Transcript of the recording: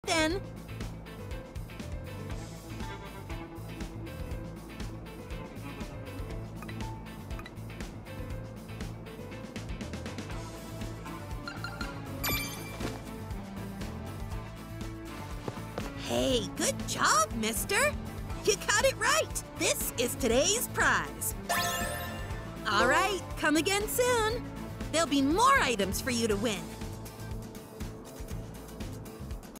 then. Hey, good job, mister. You got it right. This is today's prize. All right, come again soon. There'll be more items for you to win.